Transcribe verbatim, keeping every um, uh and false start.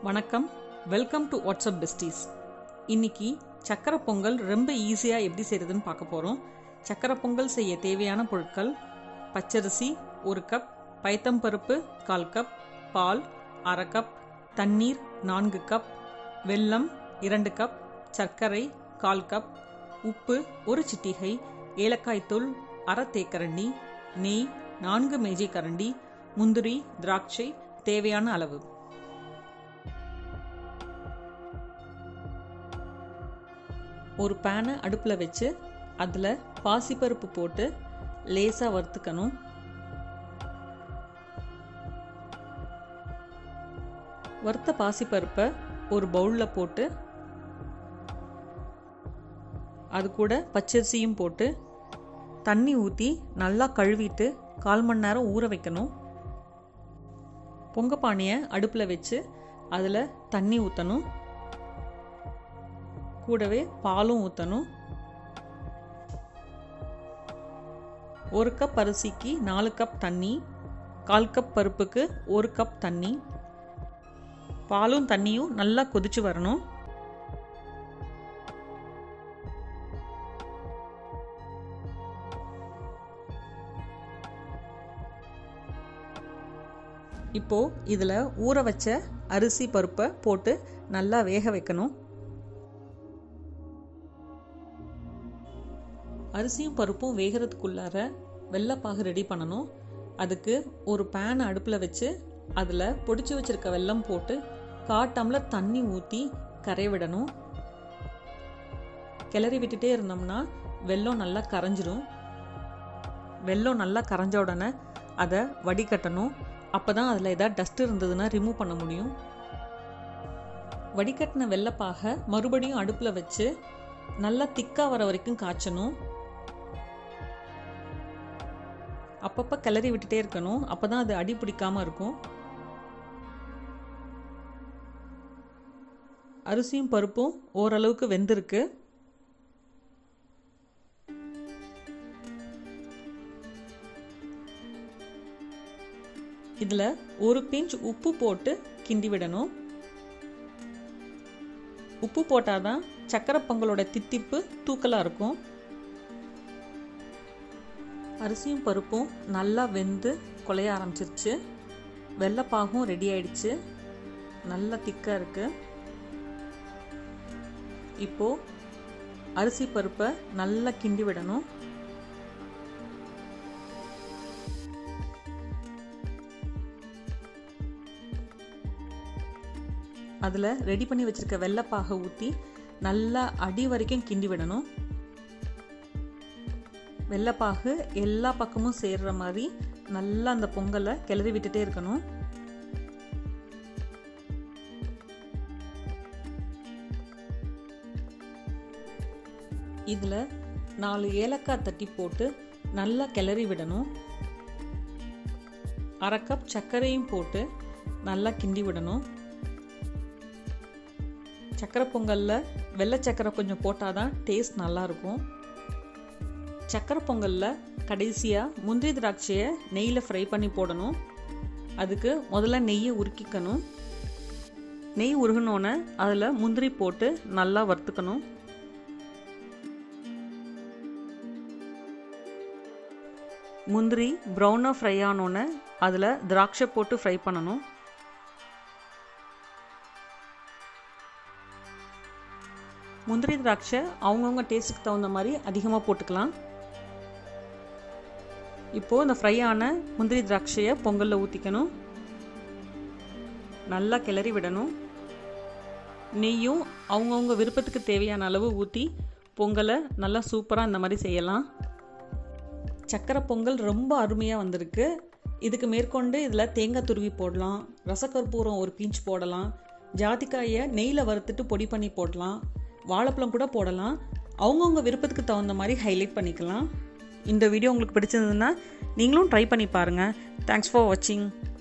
வணக்கம், welcome to WhatsApp besties. இன்னைக்கு சக்கரை பொங்கல் ரொம்ப ஈஸியாக எப்படி செய்கிறதுன்னு பார்க்க போகிறோம். சக்கரை பொங்கல் செய்ய தேவையான பொருட்கள்: பச்சரிசி ஒரு கப், பயத்தம்பருப்பு கால் கப், பால் அரை கப், தண்ணீர் நான்கு கப், வெல்லம் இரண்டு கப், சர்க்கரை கால் கப், உப்பு ஒரு சிட்டிகை, ஏலக்காய் தூள் அரை தேக்கரண்டி, நெய் நான்கு மேஜை கரண்டி, முந்திரி திராட்சை தேவையான அளவு. ஒரு பேனை அடுப்பில் வச்சு அதில் பாசிப்பருப்பு போட்டு லேசாக வறுத்துக்கணும். வறுத்த பாசிப்பருப்பை ஒரு பவுலில் போட்டு அது கூட பச்சரிசியும் போட்டு தண்ணி ஊற்றி நல்லா கழுவிட்டு கால் மணி நேரம் ஊற வைக்கணும். பொங்க பானையை அடுப்பில் வச்சு அதில் தண்ணி ஊற்றணும். கூடவே பாலும் ஊற்றணும். ஒரு கப் அரிசிக்கு நாலு கப் தண்ணி, கால் கப் பருப்புக்கு ஒரு கப் தண்ணி. பாலும் தண்ணியும் நல்லா கொதிச்சு வரணும். இப்போ இதில் ஊற வச்ச அரிசி பருப்பை போட்டு நல்லா வேக வைக்கணும். அரிசியும் பருப்பும் வேகிறதுக்குள்ளார வெள்ளைப்பாகு ரெடி பண்ணணும். அதுக்கு ஒரு பேன் அடுப்பில் வச்சு அதில் பொடிச்சு வச்சிருக்க வெல்லம் போட்டு கால் டம்ளர் தண்ணி ஊற்றி கரைய விடணும். கிளறி விட்டுட்டே இருந்தோம்னா வெல்லம் நல்லா கரைஞ்சிடும். வெல்லம் நல்லா கரைஞ்ச உடனே அதை வடிகட்டணும். அப்போ தான் அதில் ஏதாவது டஸ்ட் இருந்ததுன்னா ரிமூவ் பண்ண முடியும். வடிகட்டின வெள்ளைப்பாகை மறுபடியும் அடுப்பில் வச்சு நல்லா திக்காக வர வரைக்கும் காய்ச்சணும். அப்பப்போ கிளறி விட்டுட்டே இருக்கணும். அப்போ தான் அது அடி பிடிக்காமல் இருக்கும். அரிசியும் பருப்பும் ஓரளவுக்கு வெந்திருக்கு. இதில் ஒரு பிஞ்ச் உப்பு போட்டு கிண்டி விடணும். உப்பு போட்டாதான் சக்கரை பொங்கலோட தித்திப்பு தூக்கலாக இருக்கும். அரிசியும் பருப்பும் நல்லா வெந்து குழைய ஆரம்பிச்சிருச்சு. வெள்ளைப்பாகும் ரெடி ஆயிடுச்சு. நல்லா திக்காக இருக்கு. இப்போ அரிசி பருப்பை நல்லா கிண்டி விடணும். அதில் ரெடி பண்ணி வச்சிருக்க வெள்ளைப்பாகை ஊற்றி நல்லா அடி வரைக்கும் கிண்டி விடணும். வெள்ளைப்பாகு எல்லா பக்கமும் சேர்ற மாதிரி நல்லா அந்த பொங்கலை கிளறி விட்டுட்டே இருக்கணும். இதில் நாலு ஏலக்காய் தட்டி போட்டு நல்லா கிளறி விடணும். அரை கப் சர்க்கரையும் போட்டு நல்லா கிண்டி விடணும். சக்கரை பொங்கலில் வெள்ளை சக்கரை கொஞ்சம் போட்டால் தான் டேஸ்ட் நல்லாயிருக்கும். சக்கரை பொங்கலில் கடைசியாக முந்திரி திராட்சையை நெய்யில் ஃப்ரை பண்ணி போடணும். அதுக்கு முதல்ல நெய்யை உருக்கிக்கணும். நெய் உருகினோன்னே அதில் முந்திரி போட்டு நல்லா வறுத்துக்கணும். முந்திரி ப்ரௌனாக ஃப்ரை ஆனோன்னே அதில் திராட்சை போட்டு ஃப்ரை பண்ணணும். முந்திரி திராட்சை அவங்கவுங்க டேஸ்ட்டுக்கு தகுந்த மாதிரி அதிகமாக போட்டுக்கலாம். இப்போது இந்த ஃப்ரை ஆன முந்திரி திராட்சையை பொங்கலில் ஊற்றிக்கணும். நல்லா கிளறி விடணும். நெய்யும் அவங்கவுங்க விருப்பத்துக்கு தேவையான அளவு ஊற்றி பொங்கலை நல்லா சூப்பராக இந்த மாதிரி செய்யலாம். சக்கரை பொங்கல் ரொம்ப அருமையாக வந்திருக்கு. இதுக்கு மேற்கொண்டு இதில் தேங்காய் துருவி போடலாம். ரசக்கற்பூரம் ஒரு பிஞ்ச் போடலாம். ஜாதிக்காயை நெய்யில் வறுத்துட்டு பொடி பண்ணி போடலாம். வாழைப்பழம் கூட போடலாம். அவங்கவுங்க விருப்பத்துக்கு தகுந்த மாதிரி ஹைலைட் பண்ணிக்கலாம். இந்த வீடியோ உங்களுக்கு பிடிச்சிருந்ததுன்னா நீங்களும் ட்ரை பண்ணி பாருங்கள். தேங்க்ஸ் ஃபார் வாட்சிங்.